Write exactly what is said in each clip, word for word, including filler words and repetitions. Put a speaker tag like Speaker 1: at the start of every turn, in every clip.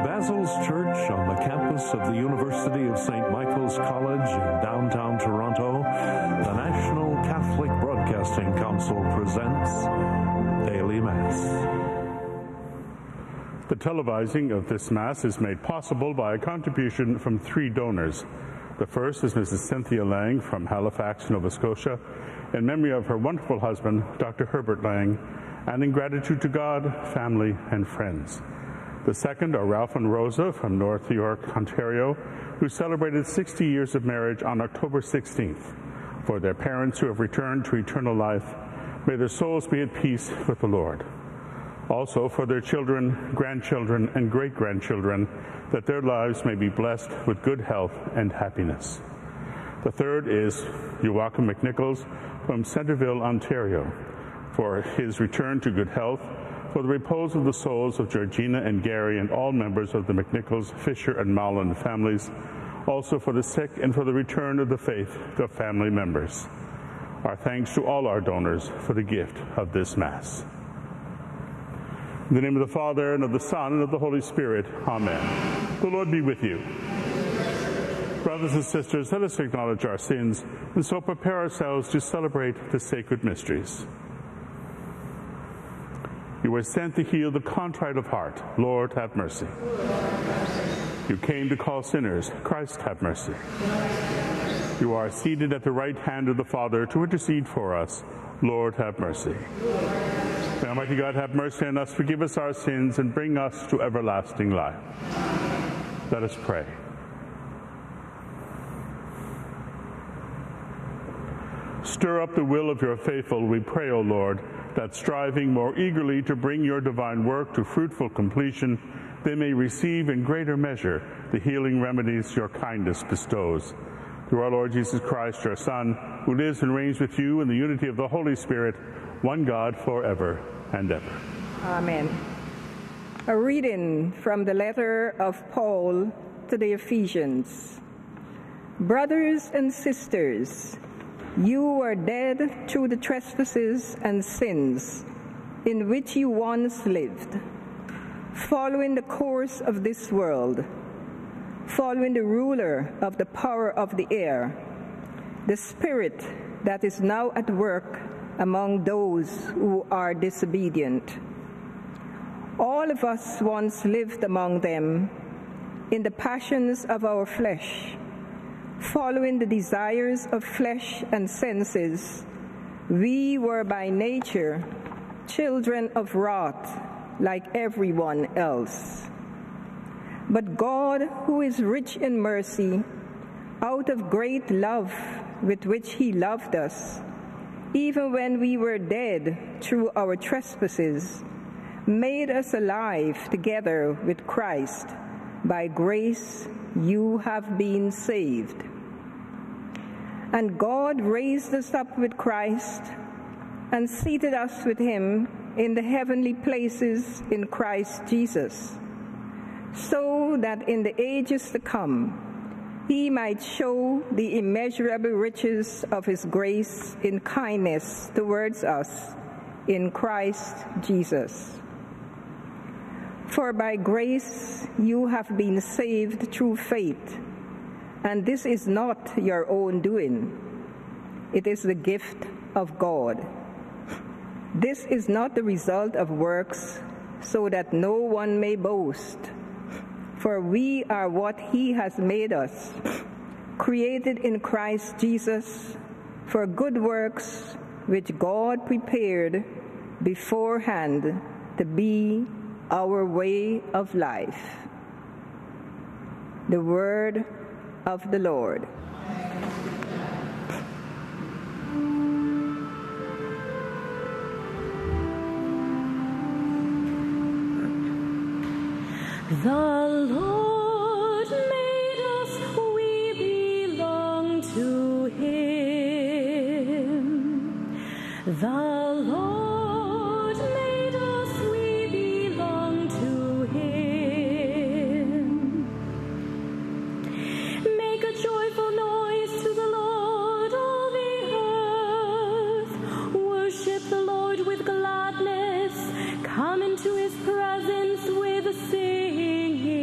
Speaker 1: Basil's Church on the campus of the University of Saint Michael's College in downtown Toronto, the National Catholic Broadcasting Council presents Daily Mass.
Speaker 2: The televising of this Mass is made possible by a contribution from three donors. The first is Missus Cynthia Lang from Halifax, Nova Scotia, in memory of her wonderful husband, Doctor Herbert Lang, and in gratitude to God, family, and friends. The second are Ralph and Rosa from North York, Ontario, who celebrated sixty years of marriage on October sixteenth. For their parents who have returned to eternal life, may their souls be at peace with the Lord. Also for their children, grandchildren, and great-grandchildren, that their lives may be blessed with good health and happiness. The third is Joachim McNichols from Centerville, Ontario, for his return to good health, for the repose of the souls of Georgina and Gary and all members of the McNichols, Fisher, and Mallon families, also for the sick and for the return of the faith of family members. Our thanks to all our donors for the gift of this Mass. In the name of the Father, and of the Son, and of the Holy Spirit, Amen. The Lord be with you. Brothers and sisters, let us acknowledge our sins, and so prepare ourselves to celebrate the sacred mysteries. You were sent to heal the contrite of heart. Lord, have mercy. You came to call sinners. Christ, have mercy. You are seated at the right hand of the Father to intercede for us. Lord, have mercy. May Almighty God have mercy on us, forgive us our sins, and bring us to everlasting life. Let us pray. Stir up the will of your faithful, we pray, O Lord, that striving more eagerly to bring your divine work to fruitful completion, they may receive in greater measure the healing remedies your kindness bestows. Through our Lord Jesus Christ, your Son, who lives and reigns with you in the unity of the Holy Spirit, one God, forever and ever.
Speaker 3: Amen. A reading from the letter of Paul to the Ephesians. Brothers and sisters, you were dead through the trespasses and sins in which you once lived, following the course of this world, following the ruler of the power of the air, the spirit that is now at work among those who are disobedient. All of us once lived among them in the passions of our flesh, following the desires of flesh and senses. We were by nature children of wrath, like everyone else. But God, who is rich in mercy, out of great love with which he loved us, even when we were dead through our trespasses, made us alive together with Christ. By grace you have been saved. And God raised us up with Christ and seated us with him in the heavenly places in Christ Jesus, so that in the ages to come he might show the immeasurable riches of his grace in kindness towards us in Christ Jesus. For by grace you have been saved through faith, and this is not your own doing. It is the gift of God. This is not the result of works, so that no one may boast. For we are what he has made us, created in Christ Jesus for good works, which God prepared beforehand to be our way of life. The word of the Lord.
Speaker 4: The Lord made us, we belong to him. The Lord made us, we belong to him. Make a joyful noise to the Lord, all the earth. Worship the Lord with gladness. Come into his presence with singing.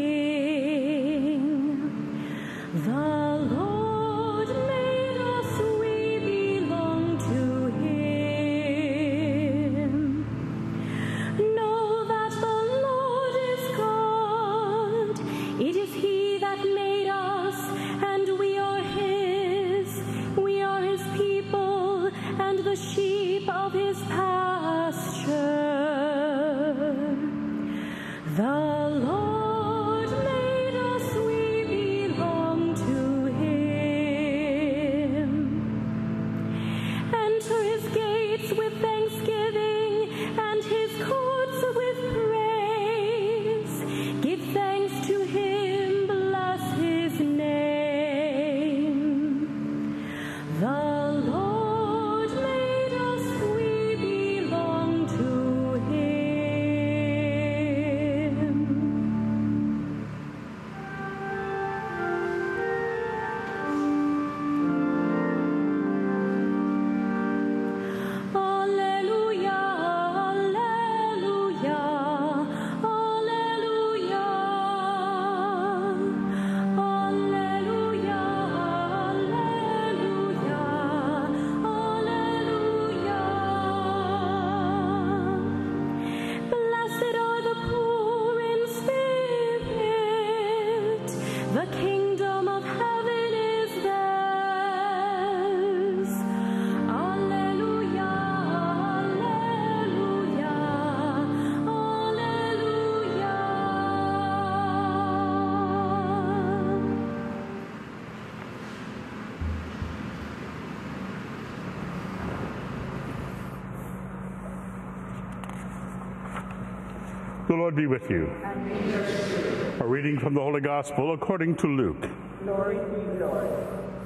Speaker 2: The Lord be with you. A reading from the Holy Gospel according to Luke.
Speaker 3: Glory to you, Lord.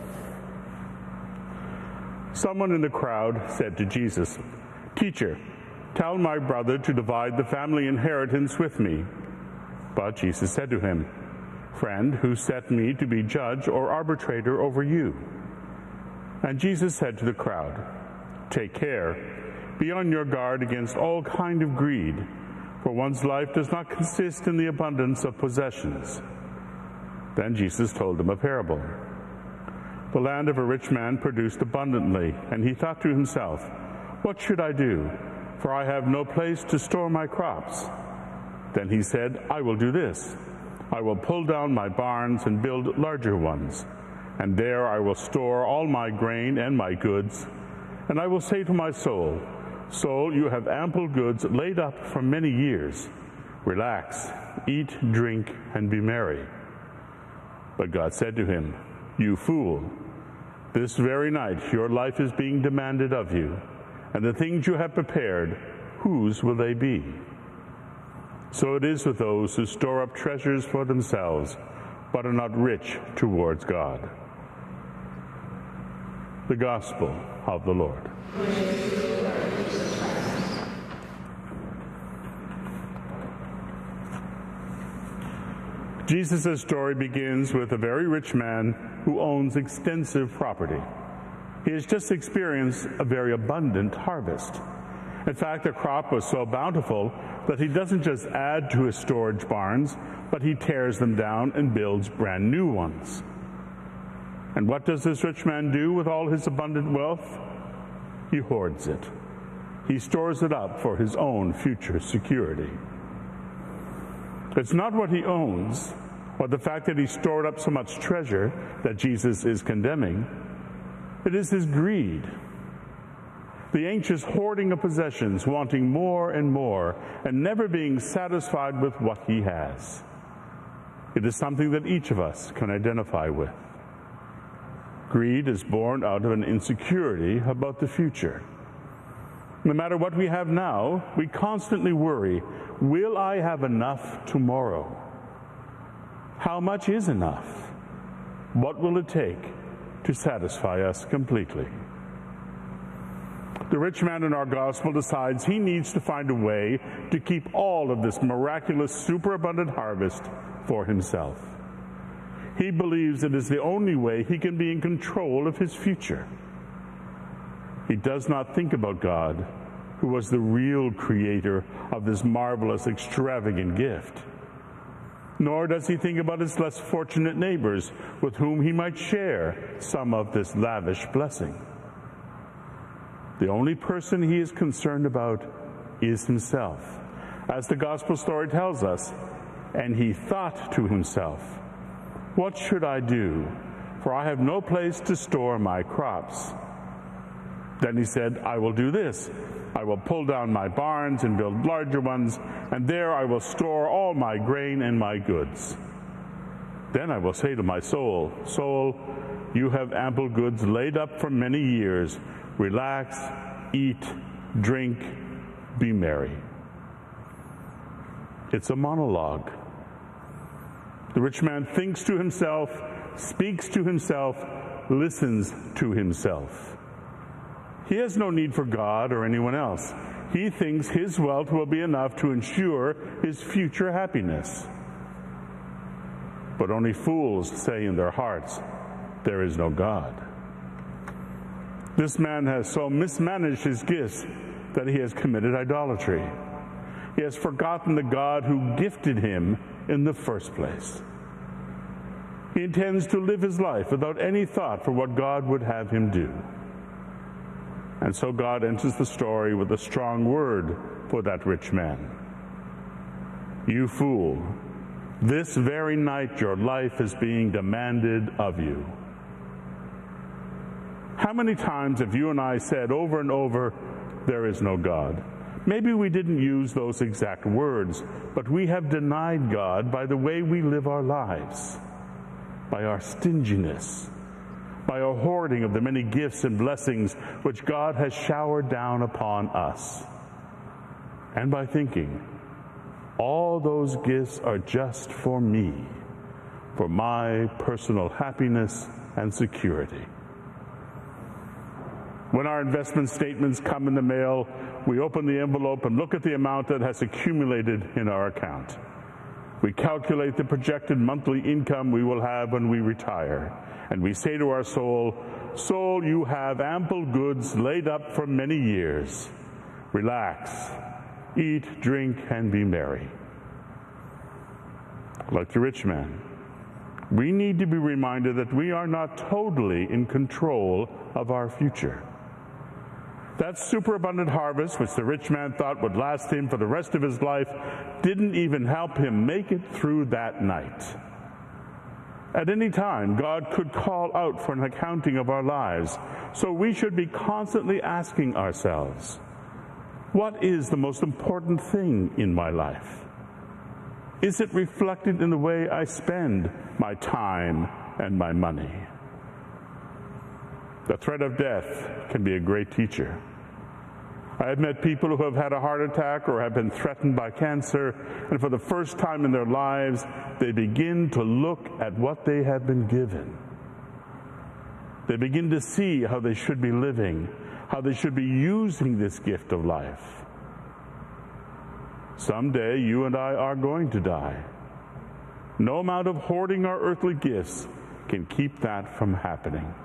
Speaker 2: Someone in the crowd said to Jesus, "Teacher, tell my brother to divide the family inheritance with me." But Jesus said to him, "Friend, who set me to be judge or arbitrator over you?" And Jesus said to the crowd, "Take care, be on your guard against all kind of greed, for one's life does not consist in the abundance of possessions." Then Jesus told them a parable. The land of a rich man produced abundantly, and he thought to himself, "What should I do? For I have no place to store my crops." Then he said, "I will do this. I will pull down my barns and build larger ones, and there I will store all my grain and my goods. And I will say to my soul, 'Soul, you have ample goods laid up for many years. Relax, eat, drink, and be merry.' But God said to him, 'You fool, this very night your life is being demanded of you, and the things you have prepared, whose will they be?' So it is with those who store up treasures for themselves, but are not rich towards God." The Gospel of the Lord. Jesus' story begins with a very rich man who owns extensive property. He has just experienced a very abundant harvest. In fact, the crop was so bountiful that he doesn't just add to his storage barns, but he tears them down and builds brand new ones. And what does this rich man do with all his abundant wealth? He hoards it. He stores it up for his own future security. It's not what he owns, or the fact that he stored up so much treasure that Jesus is condemning. It is his greed. The anxious hoarding of possessions, wanting more and more, and never being satisfied with what he has. It is something that each of us can identify with. Greed is born out of an insecurity about the future. No matter what we have now, we constantly worry, will I have enough tomorrow? How much is enough? What will it take to satisfy us completely? The rich man in our gospel decides he needs to find a way to keep all of this miraculous superabundant harvest for himself. He believes it is the only way he can be in control of his future. He does not think about God, who was the real creator of this marvelous, extravagant gift. Nor does he think about his less fortunate neighbors with whom he might share some of this lavish blessing. The only person he is concerned about is himself. As the gospel story tells us, and he thought to himself, "What should I do? For I have no place to store my crops." Then he said, "I will do this. I will pull down my barns and build larger ones, and there I will store all my grain and my goods. Then I will say to my soul, 'Soul, you have ample goods laid up for many years. Relax, eat, drink, be merry.'" It's a monologue. The rich man thinks to himself, speaks to himself, listens to himself. He has no need for God or anyone else. He thinks his wealth will be enough to ensure his future happiness. But only fools say in their hearts, "There is no God." This man has so mismanaged his gifts that he has committed idolatry. He has forgotten the God who gifted him in the first place. He intends to live his life without any thought for what God would have him do. And so God enters the story with a strong word for that rich man. "You fool, this very night your life is being demanded of you." How many times have you and I said over and over, "There is no God"? Maybe we didn't use those exact words, but we have denied God by the way we live our lives, by our stinginess, by our hoarding of the many gifts and blessings which God has showered down upon us, and by thinking, all those gifts are just for me, for my personal happiness and security. When our investment statements come in the mail, we open the envelope and look at the amount that has accumulated in our account. We calculate the projected monthly income we will have when we retire, and we say to our soul, "Soul, you have ample goods laid up for many years. Relax, eat, drink, and be merry." Like the rich man, we need to be reminded that we are not totally in control of our future. That superabundant harvest, which the rich man thought would last him for the rest of his life, didn't even help him make it through that night. At any time, God could call out for an accounting of our lives, so we should be constantly asking ourselves, what is the most important thing in my life? Is it reflected in the way I spend my time and my money? The threat of death can be a great teacher. I have met people who have had a heart attack or have been threatened by cancer, and for the first time in their lives, they begin to look at what they have been given. They begin to see how they should be living, how they should be using this gift of life. Someday, you and I are going to die. No amount of hoarding our earthly gifts can keep that from happening.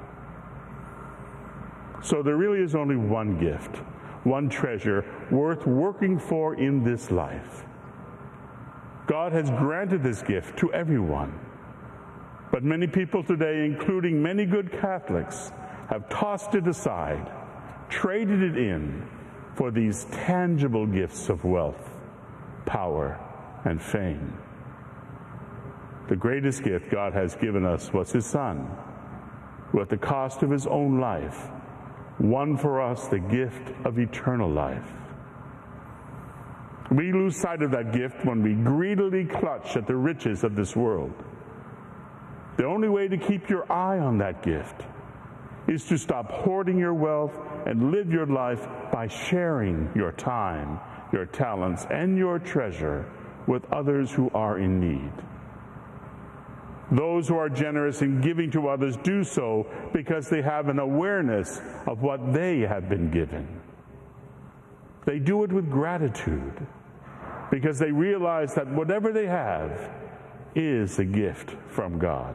Speaker 2: So there really is only one gift, one treasure worth working for in this life. God has granted this gift to everyone. But many people today, including many good Catholics, have tossed it aside, traded it in for these tangible gifts of wealth, power, and fame. The greatest gift God has given us was His Son, who at the cost of His own life won for us the gift of eternal life. We lose sight of that gift when we greedily clutch at the riches of this world. The only way to keep your eye on that gift is to stop hoarding your wealth and live your life by sharing your time, your talents, and your treasure with others who are in need. Those who are generous in giving to others do so because they have an awareness of what they have been given. They do it with gratitude because they realize that whatever they have is a gift from God.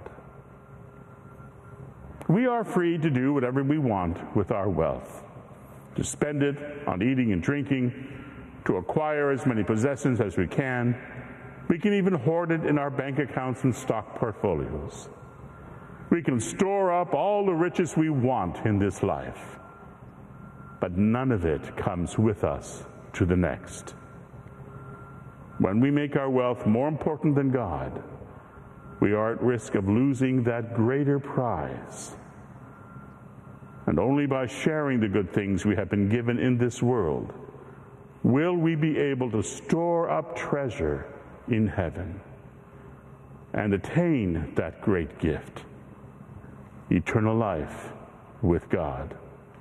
Speaker 2: We are free to do whatever we want with our wealth, to spend it on eating and drinking, to acquire as many possessions as we can. We can even hoard it in our bank accounts and stock portfolios. We can store up all the riches we want in this life, but none of it comes with us to the next. When we make our wealth more important than God, we are at risk of losing that greater prize. And only by sharing the good things we have been given in this world will we be able to store up treasure in heaven and attain that great gift, eternal life with God.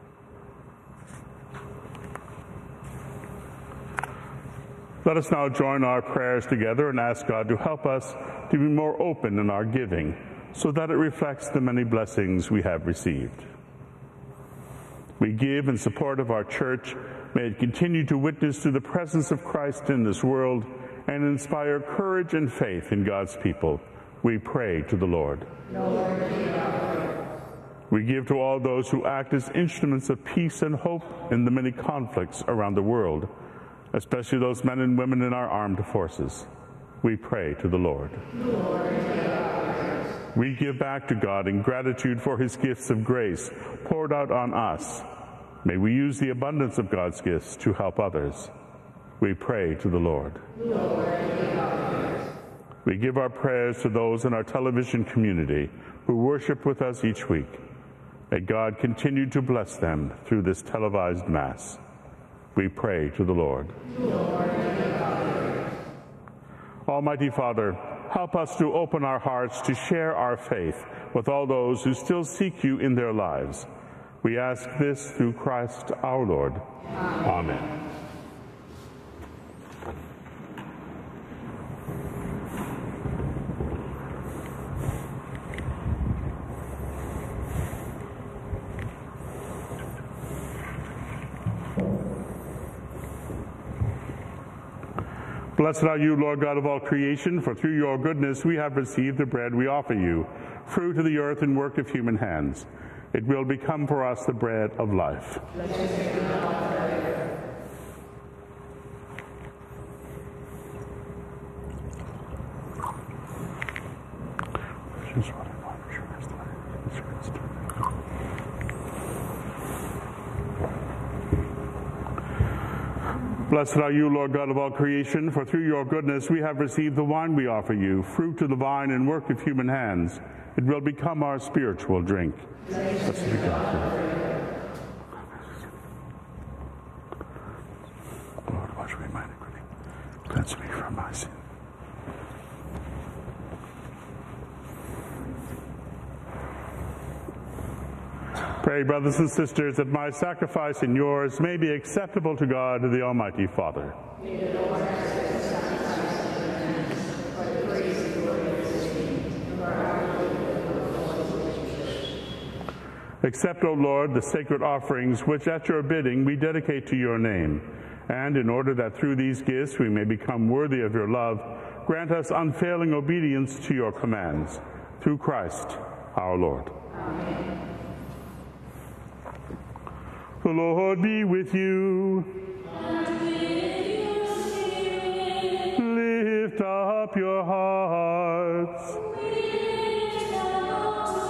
Speaker 2: Let us now join our prayers together and ask God to help us to be more open in our giving so that it reflects the many blessings we have received. We give in support of our church. May it continue to witness to the presence of Christ in this world and inspire courage and faith in God's people. We pray to the Lord. Lord, we give to all those who act as instruments of peace and hope in the many conflicts around the world, especially those men and women in our armed forces. We pray to the Lord. Lord, we give back to God in gratitude for His gifts of grace poured out on us. May we use the abundance of God's gifts to help others. We pray to the Lord. Lord, we give our prayers to those in our television community who worship with us each week. May God continue to bless them through this televised Mass. We pray to the Lord. Lord, Almighty Father, help us to open our hearts to share our faith with all those who still seek you in their lives. We ask this through Christ our Lord. Amen. Amen. Blessed are you, Lord God of all creation, for through your goodness we have received the bread we offer you, fruit of the earth and work of human hands. It will become for us the bread of life. Blessed are you, Lord God of all creation, for through your goodness we have received the wine we offer you, fruit of the vine and work of human hands. It will become our spiritual drink. Blessed be God. Lord, wash away my iniquity. Cleanse me from my sin. Pray, brothers and sisters, that my sacrifice and yours may be acceptable to God, the Almighty Father. Accept, O Lord, the sacred offerings which at your bidding we dedicate to your name, and in order that through these gifts we may become worthy of your love, grant us unfailing obedience to your commands. Through Christ our Lord. Amen. The Lord be with you.
Speaker 4: And with your spirit.
Speaker 2: Lift up your hearts.
Speaker 4: We lift them up to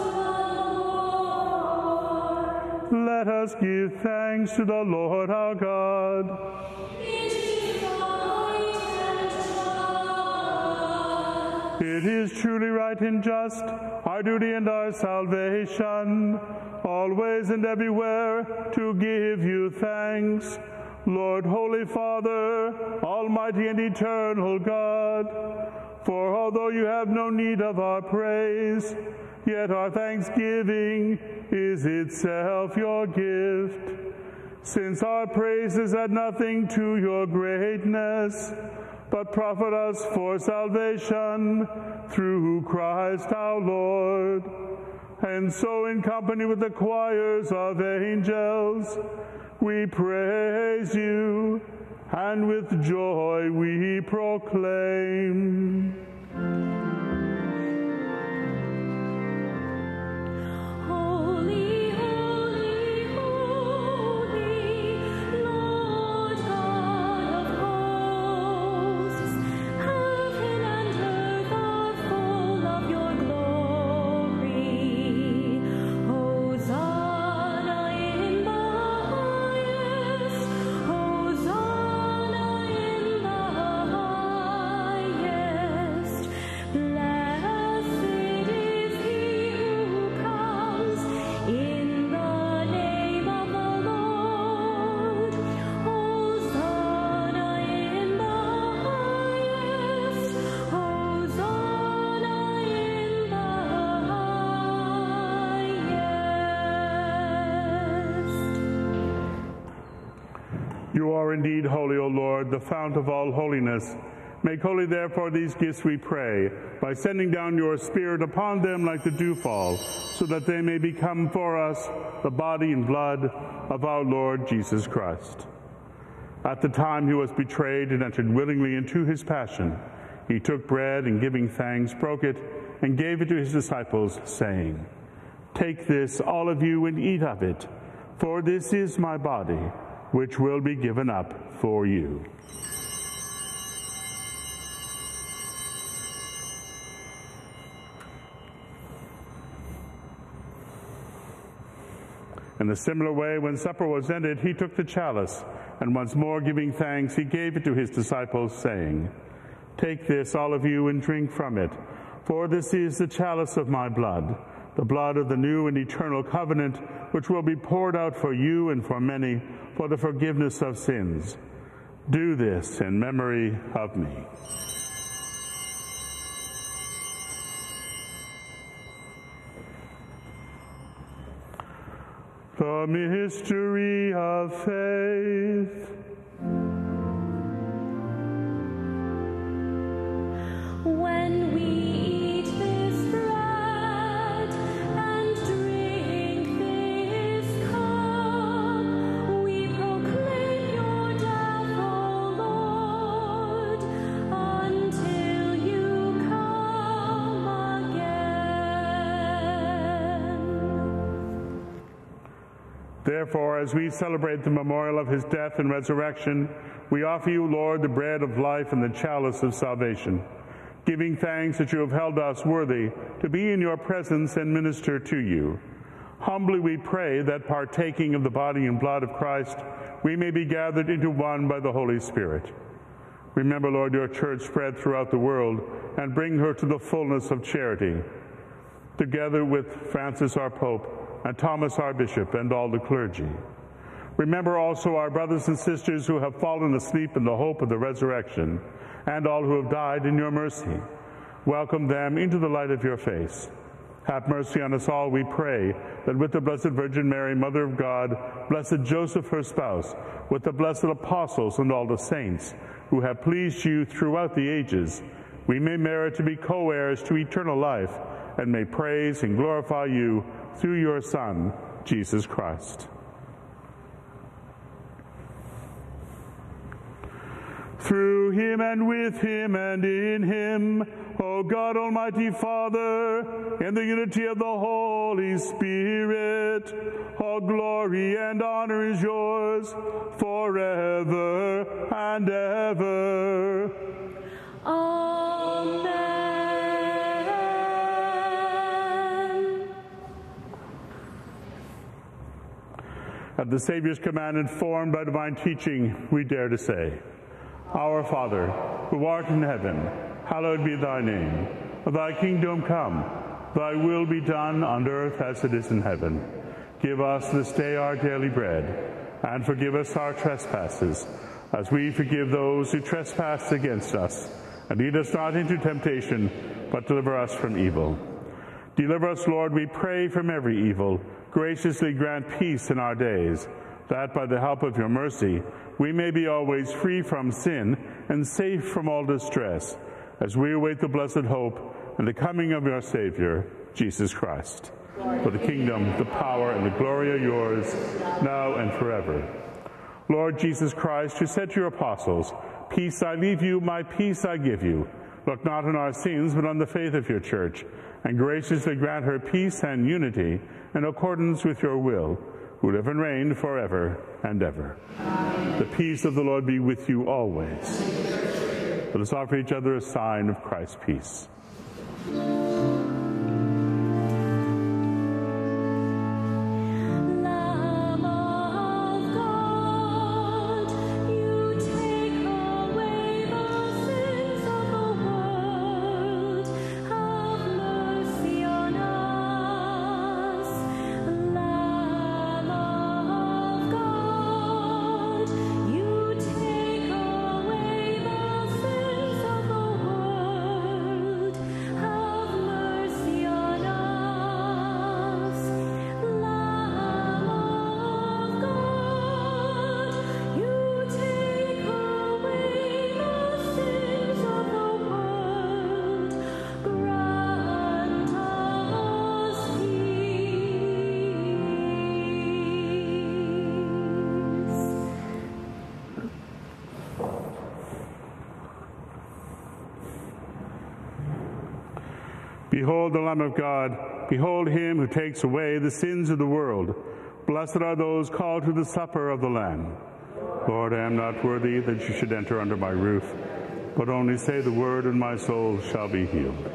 Speaker 4: the Lord.
Speaker 2: Let us give thanks to the Lord our God.
Speaker 4: It is right and just.
Speaker 2: It is truly right and just, our duty and our salvation, always and everywhere to give you thanks, Lord, Holy Father, Almighty and eternal God. For although you have no need of our praise, yet our thanksgiving is itself your gift. Since our praises add nothing to your greatness, but profit us for salvation through Christ our Lord. And so in company with the choirs of angels, we praise you, and with joy we proclaim.
Speaker 4: Holy, holy, holy, Lord God of hosts, heaven and earth are full of your glory. Hosanna in the highest, Hosanna in the highest. Blessed is he who comes in the name of the Lord. Hosanna in the highest, Hosanna in the highest.
Speaker 2: You are indeed holy, O Lord, the fount of all holiness. Make holy, therefore, these gifts, we pray, by sending down your Spirit upon them like the dewfall, so that they may become for us the body and blood of our Lord Jesus Christ. At the time he was betrayed and entered willingly into his passion, he took bread and giving thanks, broke it, and gave it to his disciples, saying, "Take this, all of you, and eat of it, for this is my body, which will be given up for you." In a similar way, when supper was ended, he took the chalice, and once more giving thanks, he gave it to his disciples, saying, "Take this, all of you, and drink from it, for this is the chalice of my blood, the blood of the new and eternal covenant, which will be poured out for you and for many for the forgiveness of sins. Do this in memory of me." The mystery of faith.
Speaker 4: When we eat this bread and drink this cup, we proclaim your death, O Lord,
Speaker 2: Therefore, as we celebrate the memorial of his death and resurrection, we offer you, Lord, the bread of life and the chalice of salvation, giving thanks that you have held us worthy to be in your presence and minister to you. Humbly we pray that, partaking of the body and blood of Christ, we may be gathered into one by the Holy Spirit. Remember, Lord, your church spread throughout the world, and bring her to the fullness of charity. Together with Francis our Pope, and Thomas our Bishop, and all the clergy. Remember also our brothers and sisters who have fallen asleep in the hope of the resurrection, and all who have died in your mercy. Welcome them into the light of your face. Have mercy on us all, we pray, that with the Blessed Virgin Mary, Mother of God, blessed Joseph, her spouse, with the blessed apostles and all the saints who have pleased you throughout the ages, we may merit to be co-heirs to eternal life, and may praise and glorify you through your Son, Jesus Christ. Through him and with him and in him, O God, Almighty Father, in the unity of the Holy Spirit, all glory and honor is yours forever and ever.
Speaker 4: Amen.
Speaker 2: At the Savior's command, informed by divine teaching, we dare to say, Our Father, who art in heaven, hallowed be thy name. Thy kingdom come, thy will be done on earth as it is in heaven. Give us this day our daily bread, and forgive us our trespasses, as we forgive those who trespass against us. And lead us not into temptation, but deliver us from evil. Deliver us, Lord, we pray, from every evil. Graciously grant peace in our days, that by the help of your mercy we may be always free from sin and safe from all distress, as we await the blessed hope and the coming of your Savior, Jesus Christ. For the kingdom, the power, and the glory are yours, now and forever. Lord Jesus Christ, who said to your apostles, Peace I leave you, my peace I give you. Look not on our sins, but on the faith of your church, and graciously grant her peace and unity in accordance with your will, who live and reign forever and ever. Amen. The peace of the Lord be with you always. Let us offer each other a sign of Christ's peace. Behold the Lamb of God. Behold him who takes away the sins of the world. Blessed are those called to the supper of the Lamb. Lord, I am not worthy that you should enter under my roof, but only say the word, and my soul shall be healed.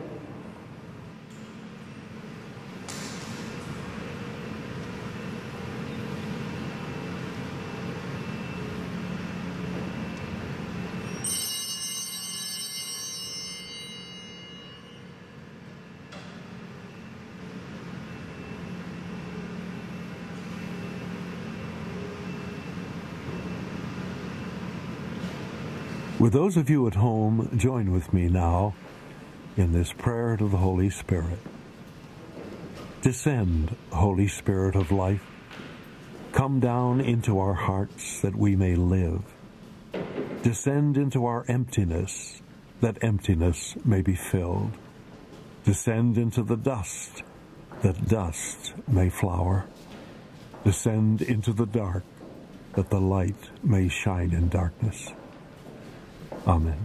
Speaker 1: With those of you at home, join with me now in this prayer to the Holy Spirit. Descend, Holy Spirit of life. Come down into our hearts that we may live. Descend into our emptiness, that emptiness may be filled. Descend into the dust, that dust may flower. Descend into the dark, that the light may shine in darkness. Amen.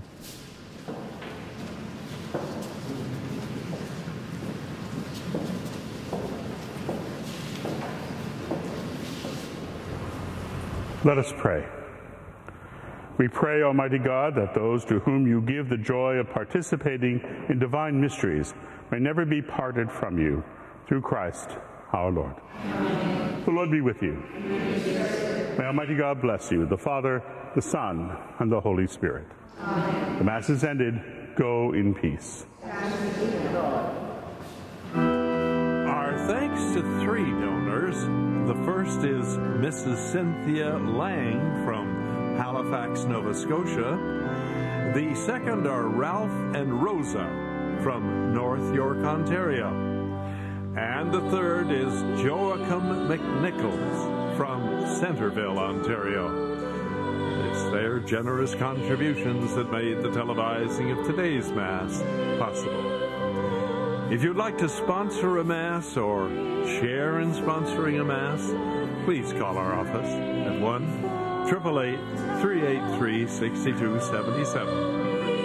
Speaker 2: Let us pray. We pray, Almighty God, that those to whom you give the joy of participating in divine mysteries may never be parted from you, through Christ our Lord. Amen. The Lord be with you. May Almighty God bless you, the Father, the Son, and the Holy Spirit. Amen. The Mass is ended. Go in peace.
Speaker 1: Our thanks to three donors. The first is Missus Cynthia Lang from Halifax, Nova Scotia. The second are Ralph and Rosa from North York, Ontario. And the third is Joachim McNichols from Centerville, Ontario. It's their generous contributions that made the televising of today's Mass possible. If you'd like to sponsor a Mass or share in sponsoring a Mass, please call our office at one eight eight eight, three eight three, six two seven seven.